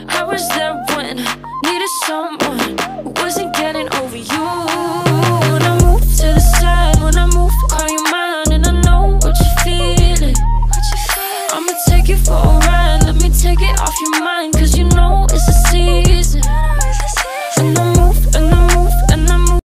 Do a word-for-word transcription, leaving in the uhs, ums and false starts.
I was there when needed someone who wasn't getting over you.